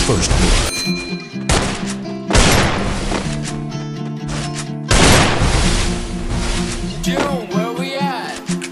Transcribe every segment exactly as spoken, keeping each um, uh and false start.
first blood. June, where we at?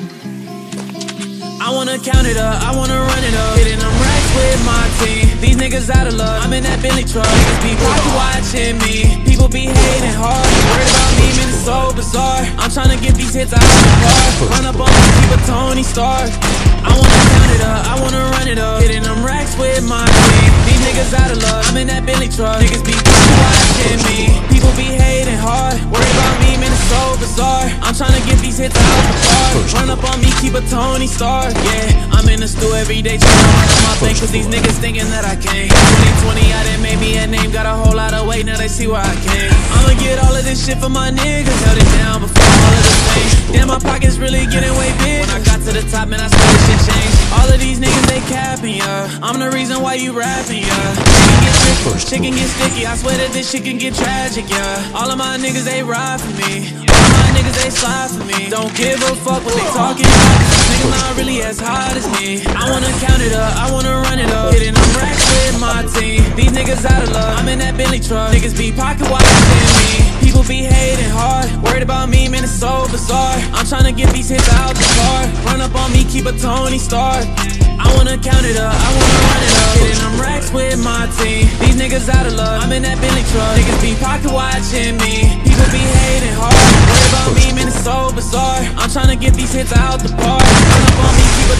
I wanna count it up, I wanna run it up. Hitting them racks with my team. These niggas out of luck, I'm in that Bentley truck. Niggas be pocket watching me. People be hating hard, worried about me, man, it's so bizarre. I'm tryna get these hits out the park. Run up on me, keep a Tony Stark. I wanna count it up, I wanna run it up. Hitting them racks with my team. These niggas out of luck, I'm in that Bentley truck. Niggas be pocket watching me. People be hating hard, worried about me, man, it's so bizarre. I'm tryna get these hits out the park. Run up on me, keep a Tony Stark. Yeah, I'm in the stew every day trying to run up my bank, cause these niggas thinking that I can't. twenty twenty, I done made me a name, got a whole lot of weight, now they see where I came. I'ma get all of this shit for my niggas, held it down before all of the pain. Damn, my pockets really getting way big. When I got to the top, man, I swear this shit changed. All of these niggas, they capping, yeah. I'm the reason why you rapping, yeah. Chicken get tricky, chicken get sticky, I swear that this shit can get tragic, yeah. All of my niggas, they ride for me. All of my niggas, they slide for me. Don't give a fuck what they talking about. Niggas not really as hot as me. I wanna count it up, I wanna run it up. Hitting them racks with my team. These niggas out of luck, I'm in that Bentley truck. Niggas be pocket watching me. People be hating hard, worried about me, man, it's so bizarre. I'm tryna get these hits out the car. Run up on me, keep a Tony Stark. I wanna count it up, I wanna run it up. Hitting them racks with my team. These niggas out of luck, I'm in that Bentley truck. Niggas be pocket watching me. People be hating hard, worried about me, man, it's so bizarre. I'm tryna get these hits out the park. Run up on me, keep a